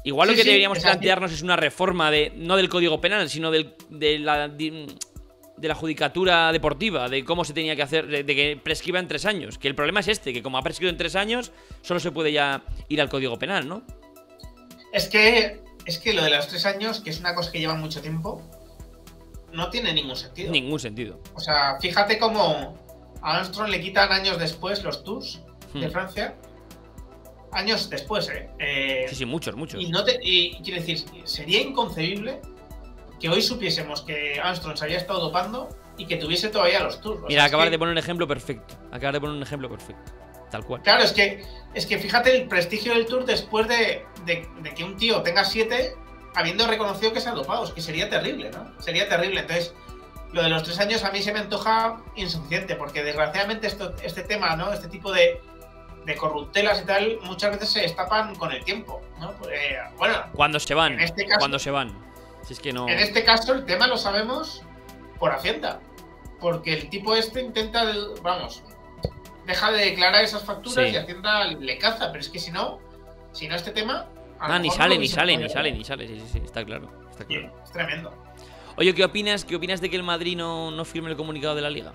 Igual lo Sí, que sí, deberíamos es así. plantearnos es una reforma no del Código Penal, sino de la judicatura deportiva, de cómo se tenía que hacer, de que prescriba en 3 años. Que el problema es que como ha prescrito en 3 años, solo se puede ya ir al Código Penal, ¿no? Es que lo de los 3 años, que es una cosa que lleva mucho tiempo, no tiene ningún sentido. Ningún sentido. O sea, fíjate cómo a Armstrong le quitan años después los Tours de Francia. Años después, Sí, muchos. y quiero decir, sería inconcebible que hoy supiésemos que Armstrong se había estado dopando y que tuviese todavía los Tours. Mira, acabas de poner un ejemplo perfecto. Tal cual. Claro, es que fíjate el prestigio del Tour después de que un tío tenga 7 habiendo reconocido que se ha dopado. Es que sería terrible, ¿no? Sería terrible. Entonces, lo de los 3 años a mí se me antoja insuficiente, porque desgraciadamente este tema, ¿no? Este tipo de corruptelas y tal, muchas veces se destapan con el tiempo, ¿no? Bueno, Cuando se van. en este caso, Cuando se van. Si es que no. En este caso, el tema lo sabemos por Hacienda. Porque el tipo intenta, vamos, deja de declarar esas facturas y Hacienda le caza. Pero es que si no este tema. Ni sale. Sí, está claro. Sí, es tremendo. Oye, ¿qué opinas de que el Madrid no firme el comunicado de la Liga?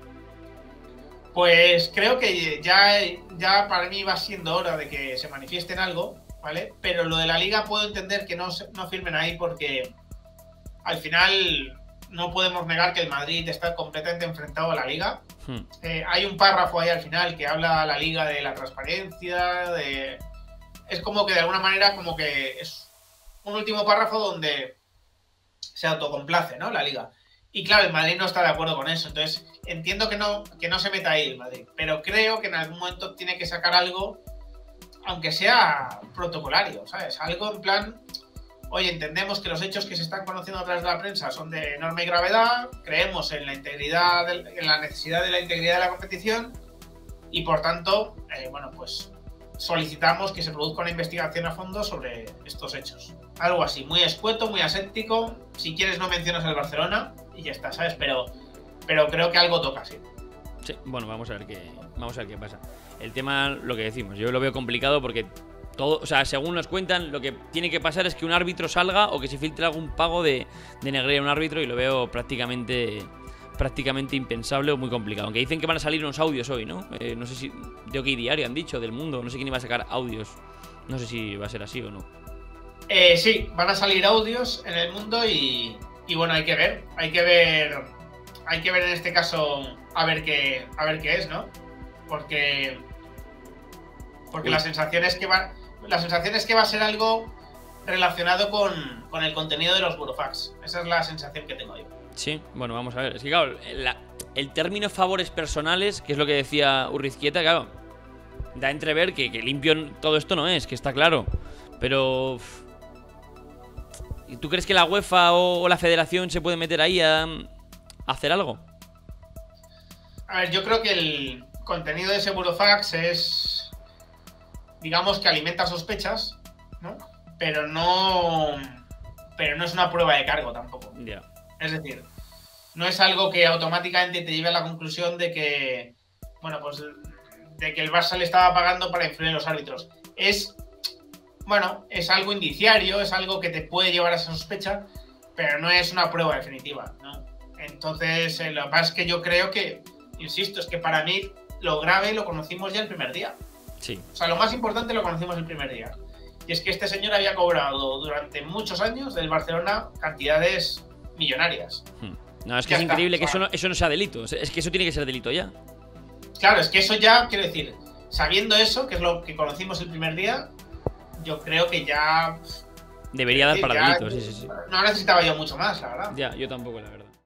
Pues creo que ya para mí va siendo hora de que se manifiesten algo, ¿vale? Pero lo de la Liga puedo entender que no firmen ahí porque al final no podemos negar que el Madrid está completamente enfrentado a la Liga. Hay un párrafo ahí al final que habla a la Liga de la transparencia, es como que de alguna manera como que es un último párrafo donde se autocomplace, ¿no? La Liga. Y claro, el Madrid no está de acuerdo con eso. Entonces, entiendo que no se meta ahí el Madrid. Pero creo que en algún momento tiene que sacar algo, aunque sea protocolario, ¿sabes? Algo en plan, oye, entendemos que los hechos que se están conociendo a través de la prensa son de enorme gravedad, creemos en la integridad, en la necesidad de la integridad de la competición y, por tanto, bueno, pues solicitamos que se produzca una investigación a fondo sobre estos hechos. Algo así, muy escueto, muy aséptico. Si quieres no mencionas el Barcelona y ya está, ¿sabes? Pero creo que algo toca, sí. Sí, bueno, vamos a ver qué pasa. El tema, lo que decimos, yo lo veo complicado porque todo, o sea, según nos cuentan, lo que tiene que pasar es que un árbitro salga o que se filtre algún pago de Negreira a un árbitro y lo veo prácticamente impensable o muy complicado. Aunque dicen que van a salir unos audios hoy, ¿no? No sé si de OK Diario han dicho, del Mundo, no sé quién iba a sacar audios. No sé si va a ser así o no. Sí, van a salir audios en el Mundo y bueno, hay que ver en este caso a ver qué es, ¿no? Porque la sensación es que va a ser algo relacionado con el contenido de los burofax. Esa es la sensación que tengo yo. Sí, bueno, vamos a ver. Es que claro, el término favores personales, que es lo que decía Urrizquieta, claro, da a entrever que limpio todo esto no es, que está claro. Pero ¿y tú crees que la UEFA o la Federación se puede meter ahí a hacer algo? A ver, yo creo que el contenido de ese burofax es, digamos, que alimenta sospechas, ¿no? Pero no es una prueba de cargo tampoco. Ya. Es decir, no es algo que automáticamente te lleve a la conclusión de que, bueno, pues de que el Barça le estaba pagando para influir en los árbitros. Es algo indiciario, es algo que te puede llevar a esa sospecha, pero no es una prueba definitiva, ¿no? Entonces, lo que pasa es que yo creo que, insisto, es que para mí lo grave lo conocimos ya el primer día. Sí. O sea, lo más importante lo conocimos el primer día. Y es que este señor había cobrado durante muchos años del Barcelona cantidades millonarias. No, es que es increíble que eso no sea delito. Es que eso tiene que ser delito ya. Claro, es que eso ya, quiero decir, sabiendo eso, que es lo que conocimos el primer día, yo creo que ya... Debería dar para delito, sí. No necesitaba yo mucho más, la verdad. Ya, yo tampoco, la verdad.